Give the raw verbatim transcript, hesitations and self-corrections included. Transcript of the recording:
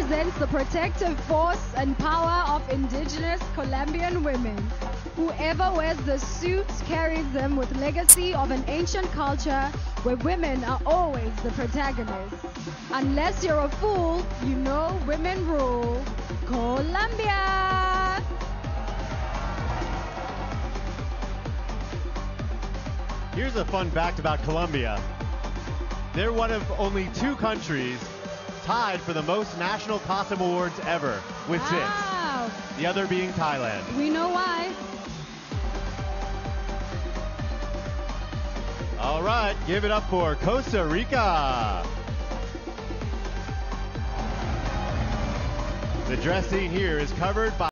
represents the protective force and power of indigenous Colombian women. Whoever wears the suit carries them with legacy of an ancient culture where women are always the protagonists. Unless you're a fool, you know women rule. Colombia! Here's a fun fact about Colombia. They're one of only two countries tied for the most national costume awards ever, with Wow. six. The other being Thailand. We know why. All right, give it up for Costa Rica. The dress scene here is covered by